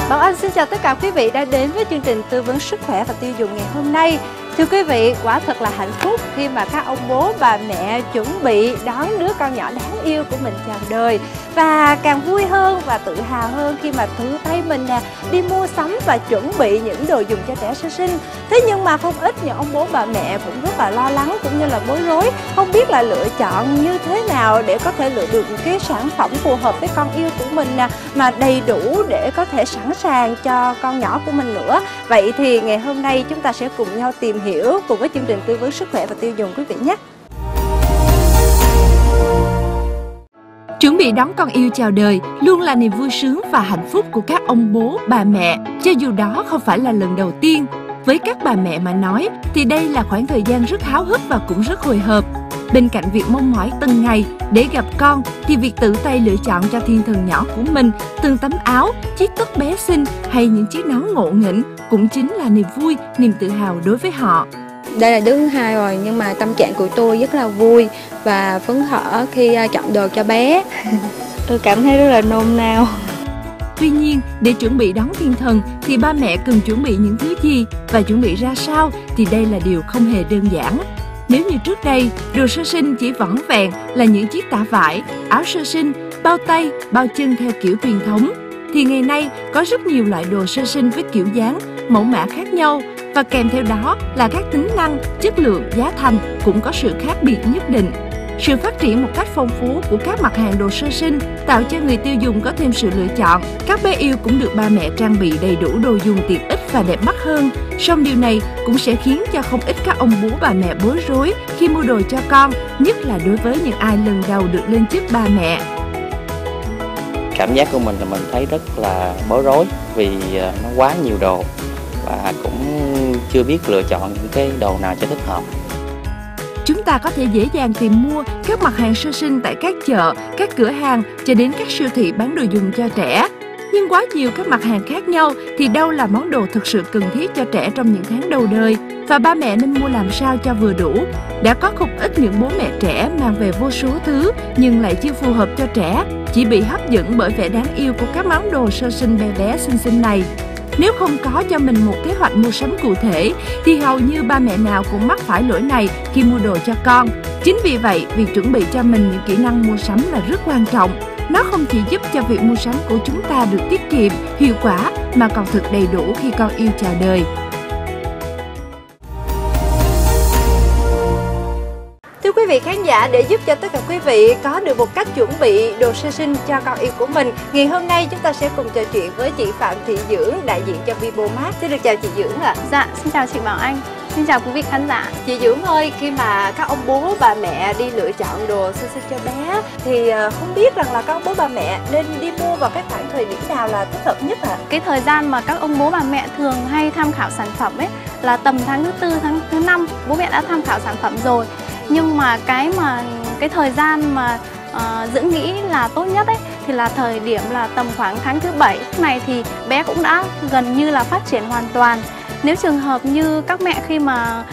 Bảo Anh xin chào tất cả quý vị đã đến với chương trình tư vấn sức khỏe và tiêu dùng ngày hôm nay. Thưa quý vị, quả thật là hạnh phúc khi mà các ông bố bà mẹ chuẩn bị đón đứa con nhỏ đáng yêu của mình chào đời. Và càng vui hơn và tự hào hơn khi mà tự tay mình đi mua sắm và chuẩn bị những đồ dùng cho trẻ sơ sinh. Thế nhưng mà không ít những ông bố bà mẹ cũng rất là lo lắng cũng như là bối rối, không biết là lựa chọn như thế nào để có thể lựa được cái sản phẩm phù hợp với con yêu của mình mà đầy đủ để có thể sẵn sàng cho con nhỏ của mình nữa. Vậy thì ngày hôm nay chúng ta sẽ cùng nhau tìm hiểu cùng với chương trình tư vấn sức khỏe và tiêu dùng quý vị nhé. Chuẩn bị đón con yêu chào đời luôn là niềm vui sướng và hạnh phúc của các ông bố, bà mẹ, cho dù đó không phải là lần đầu tiên. Với các bà mẹ mà nói thì đây là khoảng thời gian rất háo hức và cũng rất hồi hộp. Bên cạnh việc mong mỏi từng ngày để gặp con thì việc tự tay lựa chọn cho thiên thần nhỏ của mình từng tấm áo, chiếc tất bé xinh hay những chiếc nón ngộ nghĩnh cũng chính là niềm vui, niềm tự hào đối với họ. Đây là đứa thứ hai rồi nhưng mà tâm trạng của tôi rất là vui và phấn khởi khi chọn đồ cho bé. Tôi cảm thấy rất là nôn nao. Tuy nhiên, để chuẩn bị đón thiên thần thì ba mẹ cần chuẩn bị những thứ gì và chuẩn bị ra sao thì đây là điều không hề đơn giản. Nếu như trước đây, đồ sơ sinh chỉ vỏn vẹn là những chiếc tã vải, áo sơ sinh, bao tay, bao chân theo kiểu truyền thống, thì ngày nay có rất nhiều loại đồ sơ sinh với kiểu dáng, mẫu mã khác nhau và kèm theo đó là các tính năng, chất lượng, giá thành cũng có sự khác biệt nhất định. Sự phát triển một cách phong phú của các mặt hàng đồ sơ sinh tạo cho người tiêu dùng có thêm sự lựa chọn. Các bé yêu cũng được ba mẹ trang bị đầy đủ đồ dùng tiện ích và đẹp mắt hơn. Song điều này cũng sẽ khiến cho không ít các ông bố bà mẹ bối rối khi mua đồ cho con, nhất là đối với những ai lần đầu được lên chức ba mẹ. Cảm giác của mình là mình thấy rất là bối rối vì nó quá nhiều đồ và cũng chưa biết lựa chọn những cái đồ nào cho thích hợp. Chúng ta có thể dễ dàng tìm mua các mặt hàng sơ sinh tại các chợ, các cửa hàng cho đến các siêu thị bán đồ dùng cho trẻ. Nhưng quá nhiều các mặt hàng khác nhau thì đâu là món đồ thực sự cần thiết cho trẻ trong những tháng đầu đời và ba mẹ nên mua làm sao cho vừa đủ. Đã có không ít những bố mẹ trẻ mang về vô số thứ nhưng lại chưa phù hợp cho trẻ, chỉ bị hấp dẫn bởi vẻ đáng yêu của các món đồ sơ sinh bé bé xinh xinh này. Nếu không có cho mình một kế hoạch mua sắm cụ thể thì hầu như ba mẹ nào cũng mắc phải lỗi này khi mua đồ cho con. Chính vì vậy, việc chuẩn bị cho mình những kỹ năng mua sắm là rất quan trọng. Nó không chỉ giúp cho việc mua sắm của chúng ta được tiết kiệm, hiệu quả mà còn thực đầy đủ khi con yêu chào đời. Thưa quý vị khán giả, để giúp cho tất cả quý vị có được một cách chuẩn bị đồ sơ sinh cho con yêu của mình, ngày hôm nay chúng ta sẽ cùng trò chuyện với chị Phạm Thị Dưỡng, đại diện cho Vibomart. Xin được chào chị Dưỡng ạ. Dạ, xin chào chị Bảo Anh. Xin chào quý vị khán giả. Chị Dưỡng ơi, khi mà các ông bố bà mẹ đi lựa chọn đồ sơ sinh cho bé thì không biết rằng là các ông bố bà mẹ nên đi mua vào cái khoảng thời điểm nào là thích hợp nhất ạ? Cái thời gian mà các ông bố bà mẹ thường hay tham khảo sản phẩm ấy là tầm tháng thứ tư, tháng thứ 5 bố mẹ đã tham khảo sản phẩm rồi. Nhưng mà cái thời gian mà Dưỡng nghĩ là tốt nhất ấy thì là thời điểm là tầm khoảng tháng thứ 7. Lúc này thì bé cũng đã gần như là phát triển hoàn toàn. Nếu trường hợp như các mẹ khi mà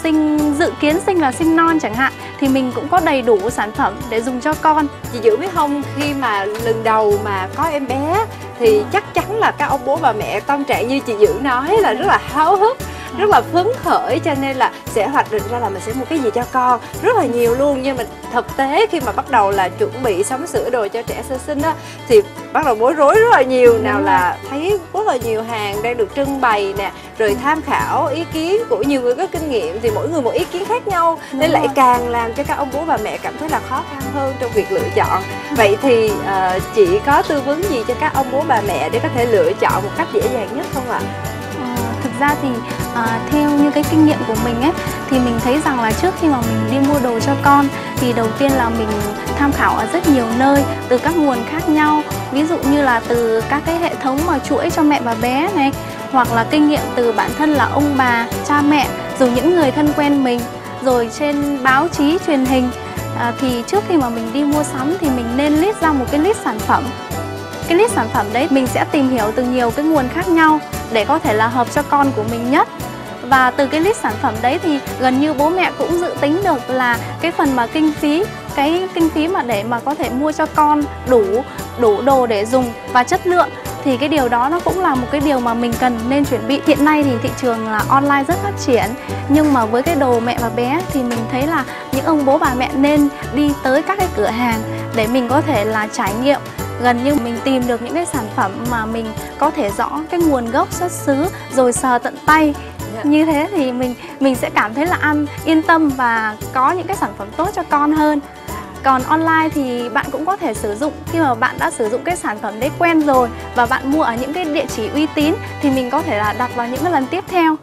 dự kiến sinh là sinh non chẳng hạn thì mình cũng có đầy đủ sản phẩm để dùng cho con. Chị Dưỡng biết không, khi mà lần đầu mà có em bé thì chắc chắn là các ông bố bà mẹ tâm trạng như chị Dưỡng nói là rất là háo hức, rất là phấn khởi, cho nên là sẽ hoạch định ra là mình sẽ mua cái gì cho con rất là nhiều luôn. Nhưng mà thực tế khi mà bắt đầu là chuẩn bị sắm sửa đồ cho trẻ sơ sinh á thì bắt đầu bối rối rất là nhiều. Nào là thấy rất là nhiều hàng đang được trưng bày nè, rồi tham khảo ý kiến của nhiều người có kinh nghiệm thì mỗi người một ý kiến khác nhau, nên lại càng làm cho các ông bố bà mẹ cảm thấy là khó khăn hơn trong việc lựa chọn. Vậy thì chị có tư vấn gì cho các ông bố bà mẹ để có thể lựa chọn một cách dễ dàng nhất không ạ? Thực ra thì theo như cái kinh nghiệm của mình ấy thì mình thấy rằng là trước khi mà mình đi mua đồ cho con thì đầu tiên là mình tham khảo ở rất nhiều nơi, từ các nguồn khác nhau, ví dụ như là từ các cái hệ thống mà chuỗi cho mẹ và bé này, hoặc là kinh nghiệm từ bản thân là ông bà, cha mẹ, rồi những người thân quen mình, rồi trên báo chí, truyền hình. Thì trước khi mà mình đi mua sắm thì mình nên list ra một cái list sản phẩm. Cái list sản phẩm đấy mình sẽ tìm hiểu từ nhiều cái nguồn khác nhau để có thể là hợp cho con của mình nhất. Và từ cái list sản phẩm đấy thì gần như bố mẹ cũng dự tính được là cái phần mà kinh phí mà để mà có thể mua cho con đủ đồ để dùng và chất lượng thì cái điều đó nó cũng là một cái điều mà mình cần nên chuẩn bị. Hiện nay thì thị trường là online rất phát triển, nhưng mà với cái đồ mẹ và bé thì mình thấy là những ông bố bà mẹ nên đi tới các cái cửa hàng để mình có thể là trải nghiệm, gần như mình tìm được những cái sản phẩm mà mình có thể rõ cái nguồn gốc xuất xứ, rồi sờ tận tay. Như thế thì mình sẽ cảm thấy là ăn yên tâm và có những cái sản phẩm tốt cho con hơn. Còn online thì bạn cũng có thể sử dụng, khi mà bạn đã sử dụng cái sản phẩm đấy quen rồi và bạn mua ở những cái địa chỉ uy tín thì mình có thể là đặt vào những cái lần tiếp theo.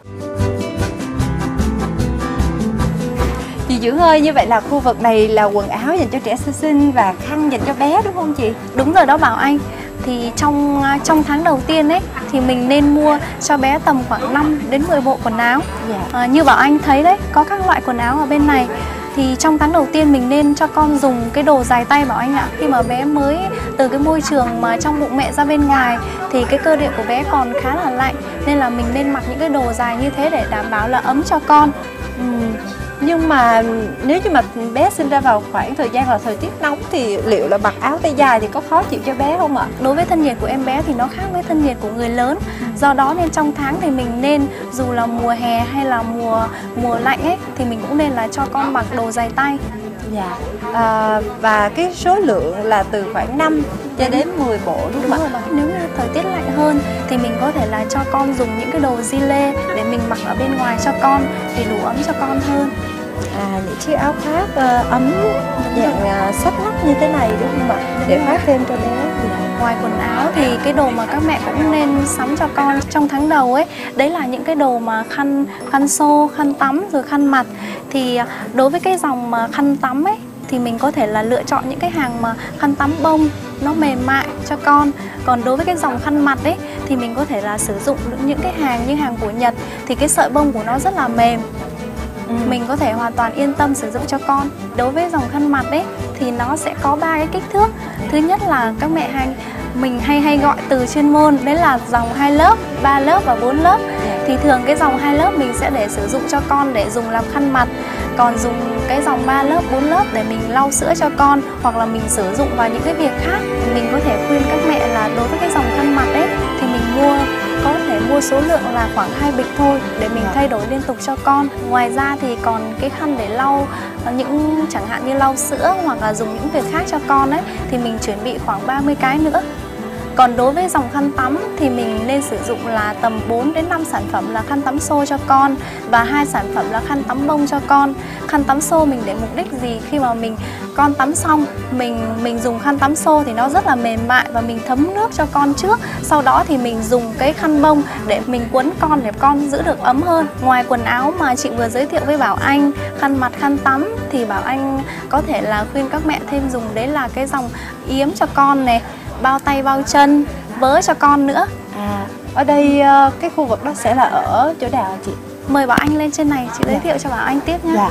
Chị Dưỡng ơi, như vậy là khu vực này là quần áo dành cho trẻ sơ sinh và khăn dành cho bé đúng không chị? Đúng rồi đó Bảo Anh. Thì trong tháng đầu tiên ấy thì mình nên mua cho bé tầm khoảng 5 đến 10 bộ quần áo. Như Bảo Anh thấy đấy, có các loại quần áo ở bên này. Thì trong tháng đầu tiên mình nên cho con dùng cái đồ dài tay Bảo Anh ạ. Khi mà bé mới từ cái môi trường mà trong bụng mẹ ra bên ngoài thì cái cơ địa của bé còn khá là lạnh, nên là mình nên mặc những cái đồ dài như thế để đảm bảo là ấm cho con. Nhưng mà nếu như mà bé sinh ra vào khoảng thời gian là thời tiết nóng thì liệu là mặc áo tay dài thì có khó chịu cho bé không ạ? Đối với thân nhiệt của em bé thì nó khác với thân nhiệt của người lớn. Do đó nên trong tháng thì mình nên, dù là mùa hè hay là mùa lạnh ấy, thì mình cũng nên là cho con mặc đồ dài tay. Và cái số lượng là từ khoảng 5 cho đến 10 bộ đúng không ạ? Nếu như thời tiết lạnh hơn thì mình có thể là cho con dùng những cái đồ di lê để mình mặc ở bên ngoài cho con để đủ ấm cho con hơn. Những chiếc áo khoác ấm dạng xách nách như thế này đúng không ạ? Để khoác thêm cho bé. Ngoài quần áo thì cái đồ mà các mẹ cũng nên sắm cho con trong tháng đầu ấy, đấy là những cái đồ mà khăn xô, khăn tắm rồi khăn mặt. Thì đối với cái dòng mà khăn tắm ấy thì mình có thể là lựa chọn những cái hàng mà khăn tắm bông nó mềm mại cho con. Còn đối với cái dòng khăn mặt ấy thì mình có thể là sử dụng những cái hàng như hàng của Nhật, thì cái sợi bông của nó rất là mềm. Mình có thể hoàn toàn yên tâm sử dụng cho con. Đối với dòng khăn mặt ấy thì nó sẽ có 3 cái kích thước. Thứ nhất là các mẹ mình hay gọi từ chuyên môn, đấy là dòng 2 lớp, 3 lớp và 4 lớp. Thì thường cái dòng 2 lớp mình sẽ để sử dụng cho con để dùng làm khăn mặt. Còn dùng cái dòng 3 lớp, 4 lớp để mình lau sữa cho con, hoặc là mình sử dụng vào những cái việc khác. Mình có thể khuyên các mẹ là đối với cái dòng khăn mặt ấy thì mình có thể mua số lượng là khoảng 2 bịch thôi để mình thay đổi liên tục cho con. Ngoài ra thì còn cái khăn để lau những, chẳng hạn như lau sữa hoặc là dùng những việc khác cho con ấy, thì mình chuẩn bị khoảng 30 cái nữa. Còn đối với dòng khăn tắm thì mình nên sử dụng là tầm 4 đến 5 sản phẩm là khăn tắm xô cho con và 2 sản phẩm là khăn tắm bông cho con. Khăn tắm xô mình để mục đích gì? Khi mà con tắm xong, mình dùng khăn tắm xô thì nó rất là mềm mại và mình thấm nước cho con trước. Sau đó thì mình dùng cái khăn bông để mình quấn con để con giữ được ấm hơn. Ngoài quần áo mà chị vừa giới thiệu với Bảo Anh, khăn mặt, khăn tắm, thì Bảo Anh có thể là khuyên các mẹ thêm dùng đấy là cái dòng yếm cho con này, bao tay bao chân, vớ cho con nữa. Ở đây cái khu vực đó sẽ là ở chỗ nào chị? Mời Bảo Anh lên trên này, chị giới thiệu cho Bảo Anh tiếp nhé.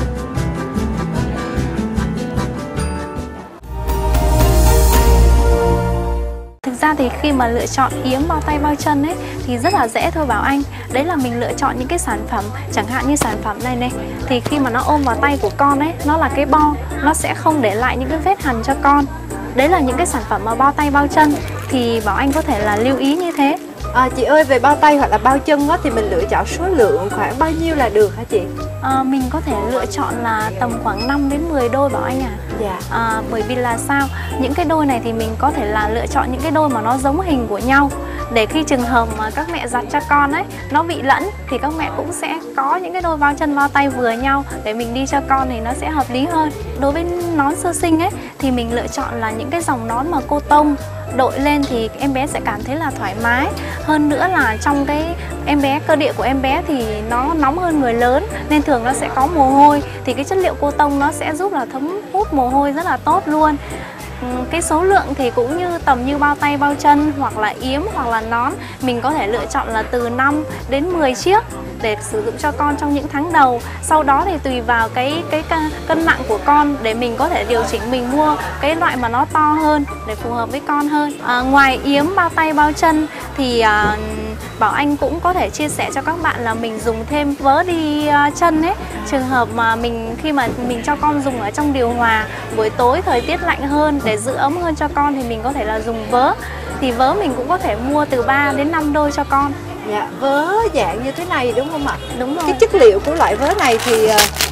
Thực ra thì khi mà lựa chọn yếm bao tay bao chân ấy thì rất là dễ thôi Bảo Anh. Đấy là mình lựa chọn những cái sản phẩm, chẳng hạn như sản phẩm này thì khi mà nó ôm vào tay của con ấy, nó là cái bo, nó sẽ không để lại những cái vết hằn cho con. Đấy là những cái sản phẩm mà bao tay bao chân thì Bảo Anh có thể là lưu ý như thế. Chị ơi, về bao tay hoặc là bao chân đó, thì mình lựa chọn số lượng khoảng bao nhiêu là được hả chị? Mình có thể lựa chọn là tầm khoảng 5 đến 10 đôi Bảo Anh ạ. Bởi vì là sao? Những cái đôi này thì mình có thể là lựa chọn những cái đôi mà nó giống hình của nhau, để khi trường hợp mà các mẹ giặt cho con ấy nó bị lẫn thì các mẹ cũng sẽ có những cái đôi bao chân bao tay vừa nhau để mình đi cho con thì nó sẽ hợp lý hơn. Đối với nón sơ sinh ấy thì mình lựa chọn là những cái dòng nón mà cô tông, đội lên thì em bé sẽ cảm thấy là thoải mái. Hơn nữa là trong cái em bé, cơ địa của em bé thì nó nóng hơn người lớn nên thường nó sẽ có mồ hôi, thì cái chất liệu cô tông nó sẽ giúp là thấm hút mồ hôi rất là tốt luôn. Cái số lượng thì cũng như tầm như bao tay bao chân hoặc là yếm hoặc là nón, mình có thể lựa chọn là từ 5 đến 10 chiếc để sử dụng cho con trong những tháng đầu. Sau đó thì tùy vào cái cân nặng của con để mình có thể điều chỉnh, mình mua cái loại mà nó to hơn để phù hợp với con hơn. Ngoài yếm bao tay bao chân thì Bảo Anh cũng có thể chia sẻ cho các bạn là mình dùng thêm vớ đi chân ấy. Trường hợp mà khi mà mình cho con dùng ở trong điều hòa, buổi tối thời tiết lạnh hơn để giữ ấm hơn cho con thì mình có thể là dùng vớ. thì vớ mình cũng có thể mua từ 3 đến 5 đôi cho con. Dạ, vớ dạng như thế này đúng không ạ? Đúng rồi. Cái chất liệu của loại vớ này thì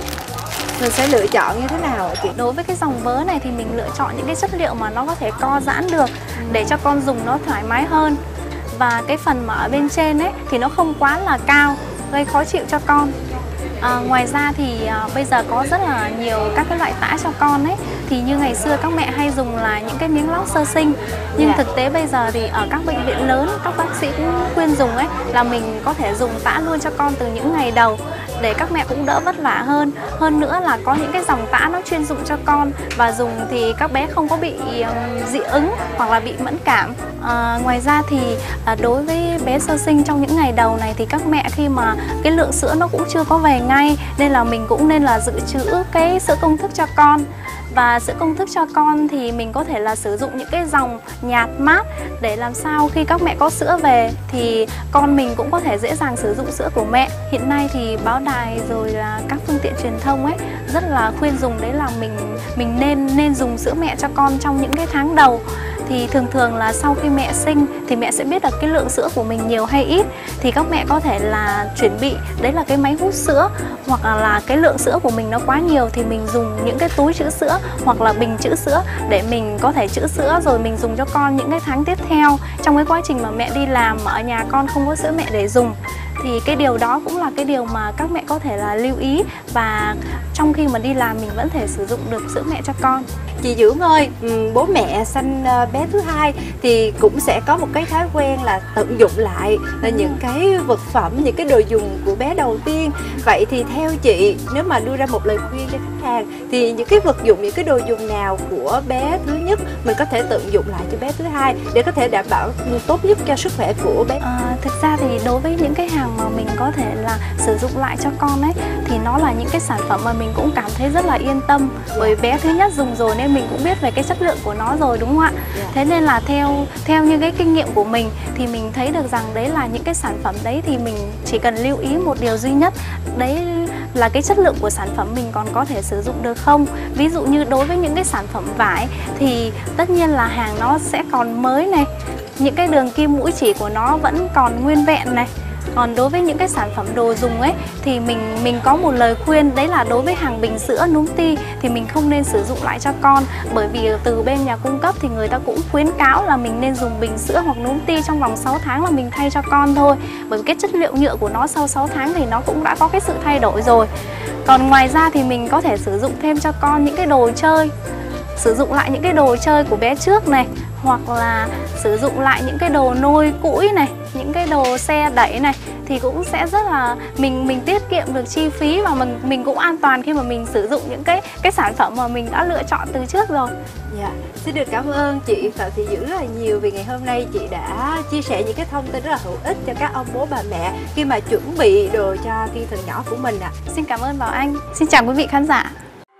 mình sẽ lựa chọn như thế nào ạ chị? Đối với cái dòng vớ này thì mình lựa chọn những cái chất liệu mà nó có thể co giãn được để cho con dùng nó thoải mái hơn. Và cái phần mà ở bên trên ấy thì nó không quá là cao, gây khó chịu cho con. Ngoài ra thì bây giờ có rất là nhiều các cái loại tã cho con ấy. Thì như ngày xưa các mẹ hay dùng là những cái miếng lót sơ sinh. Nhưng thực tế bây giờ thì ở các bệnh viện lớn, các bác sĩ cũng khuyên dùng ấy là mình có thể dùng tã luôn cho con từ những ngày đầu, để các mẹ cũng đỡ vất vả hơn. Hơn nữa là có những cái dòng tã nó chuyên dụng cho con, và dùng thì các bé không có bị dị ứng hoặc là bị mẫn cảm. Ngoài ra thì đối với bé sơ sinh trong những ngày đầu này thì các mẹ khi mà cái lượng sữa nó cũng chưa có về ngay, nên là mình cũng nên là dự trữ cái sữa công thức cho con. Và sữa công thức cho con thì mình có thể là sử dụng những cái dòng nhạt mát, để làm sao khi các mẹ có sữa về thì con mình cũng có thể dễ dàng sử dụng sữa của mẹ. Hiện nay thì báo đài rồi là các phương tiện truyền thông ấy rất là khuyên dùng đấy là mình nên dùng sữa mẹ cho con trong những cái tháng đầu. Thì thường là sau khi mẹ sinh thì mẹ sẽ biết được cái lượng sữa của mình nhiều hay ít, thì các mẹ có thể là chuẩn bị đấy là cái máy hút sữa, hoặc là cái lượng sữa của mình nó quá nhiều thì mình dùng những cái túi trữ sữa hoặc là bình trữ sữa để mình có thể trữ sữa rồi mình dùng cho con những cái tháng tiếp theo, trong cái quá trình mà mẹ đi làm ở nhà con không có sữa mẹ để dùng. Thì cái điều đó cũng là cái điều mà các mẹ có thể là lưu ý, và trong khi mà đi làm mình vẫn thể sử dụng được sữa mẹ cho con. Chị Dưỡng ơi, bố mẹ sanh bé thứ hai thì cũng sẽ có một cái thói quen là tận dụng lại là những cái vật phẩm, những cái đồ dùng của bé đầu tiên. Vậy thì theo chị, nếu mà đưa ra một lời khuyên cho khách hàng thì những cái vật dụng, những cái đồ dùng nào của bé thứ nhất mình có thể tận dụng lại cho bé thứ hai để có thể đảm bảo tốt nhất cho sức khỏe của bé? Thực ra thì đối với những cái hàng mà mình có thể là sử dụng lại cho con ấy thì nó là những cái sản phẩm mà mình cũng cảm thấy rất là yên tâm, bởi bé thứ nhất dùng rồi nên mình cũng biết về cái chất lượng của nó rồi, đúng không ạ? Thế nên là theo những cái kinh nghiệm của mình thì mình thấy được rằng đấy là những cái sản phẩm đấy thì mình chỉ cần lưu ý một điều duy nhất, đấy là cái chất lượng của sản phẩm mình còn có thể sử dụng được không. Ví dụ như đối với những cái sản phẩm vải thì tất nhiên là hàng nó sẽ còn mới này, những cái đường kim mũi chỉ của nó vẫn còn nguyên vẹn này. Còn đối với những cái sản phẩm đồ dùng ấy thì mình có một lời khuyên, đấy là đối với hàng bình sữa, núm ti thì mình không nên sử dụng lại cho con, bởi vì từ bên nhà cung cấp thì người ta cũng khuyến cáo là mình nên dùng bình sữa hoặc núm ti trong vòng 6 tháng là mình thay cho con thôi, bởi vì cái chất liệu nhựa của nó sau 6 tháng thì nó cũng đã có cái sự thay đổi rồi. Còn ngoài ra thì mình có thể sử dụng thêm cho con những cái đồ chơi, sử dụng lại những cái đồ chơi của bé trước này, hoặc là sử dụng lại những cái đồ nôi củi này, những cái đồ xe đẩy này, thì cũng sẽ rất là mình tiết kiệm được chi phí, và mình cũng an toàn khi mà mình sử dụng những cái sản phẩm mà mình đã lựa chọn từ trước rồi. Dạ, xin được cảm ơn chị Phạm Thị Dưỡng rất là nhiều vì ngày hôm nay chị đã chia sẻ những cái thông tin rất là hữu ích cho các ông bố bà mẹ khi mà chuẩn bị đồ cho thiên thần nhỏ của mình ạ. Xin cảm ơn Bảo Anh. Xin chào quý vị khán giả.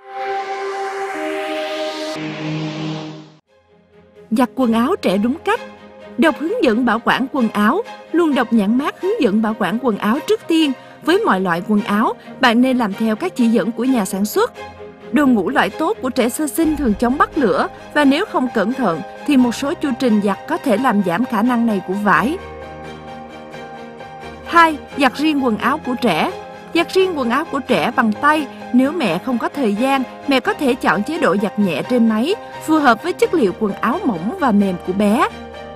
Giặt quần áo trẻ đúng cách. Đọc hướng dẫn bảo quản quần áo. Luôn đọc nhãn mác hướng dẫn bảo quản quần áo trước tiên. Với mọi loại quần áo, bạn nên làm theo các chỉ dẫn của nhà sản xuất. Đồ ngủ loại tốt của trẻ sơ sinh thường chống bắt lửa, và nếu không cẩn thận thì một số chu trình giặt có thể làm giảm khả năng này của vải. 2. Giặt riêng quần áo của trẻ. Giặt riêng quần áo của trẻ bằng tay. Nếu mẹ không có thời gian, mẹ có thể chọn chế độ giặt nhẹ trên máy, phù hợp với chất liệu quần áo mỏng và mềm của bé.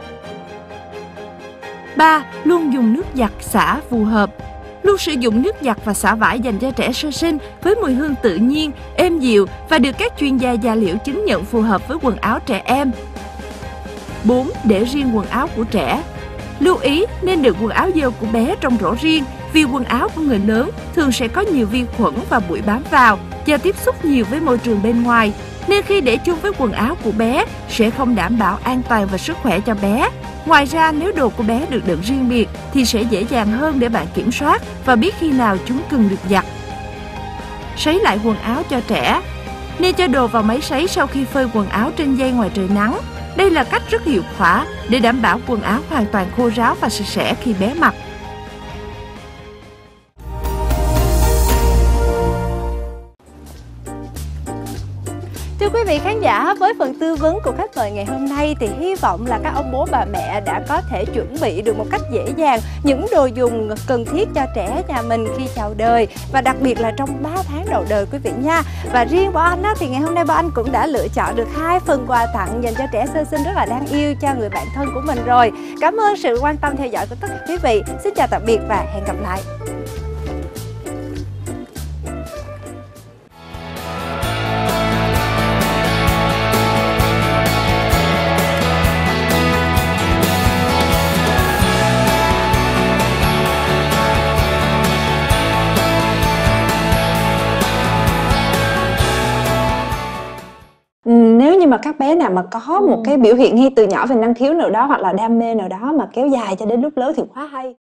3. Luôn dùng nước giặt xả phù hợp. Luôn sử dụng nước giặt và xả vải dành cho trẻ sơ sinh với mùi hương tự nhiên, êm dịu và được các chuyên gia da liễu chứng nhận phù hợp với quần áo trẻ em. 4. Để riêng quần áo của trẻ. Lưu ý nên đựng quần áo dơ của bé trong rổ riêng, vì quần áo của người lớn thường sẽ có nhiều vi khuẩn và bụi bám vào do tiếp xúc nhiều với môi trường bên ngoài, nên khi để chung với quần áo của bé sẽ không đảm bảo an toàn và sức khỏe cho bé. Ngoài ra, nếu đồ của bé được đựng riêng biệt thì sẽ dễ dàng hơn để bạn kiểm soát và biết khi nào chúng cần được giặt. Sấy lại quần áo cho trẻ. Nên cho đồ vào máy sấy sau khi phơi quần áo trên dây ngoài trời nắng. Đây là cách rất hiệu quả để đảm bảo quần áo hoàn toàn khô ráo và sạch sẽ khi bé mặc. Thưa quý quý vị khán giả, với phần tư vấn của khách mời ngày hôm nay thì hy vọng là các ông bố bà mẹ đã có thể chuẩn bị được một cách dễ dàng những đồ dùng cần thiết cho trẻ nhà mình khi chào đời, và đặc biệt là trong 3 tháng đầu đời quý vị nha. Và riêng Bảo Anh thì ngày hôm nay Bảo Anh cũng đã lựa chọn được 2 phần quà tặng dành cho trẻ sơ sinh rất là đáng yêu cho người bạn thân của mình rồi. Cảm ơn sự quan tâm theo dõi của tất cả quý vị. Xin chào tạm biệt và hẹn gặp lại. Nếu như mà các bé nào mà có một cái biểu hiện ngay từ nhỏ về năng khiếu nào đó hoặc là đam mê nào đó mà kéo dài cho đến lúc lớn thì quá hay.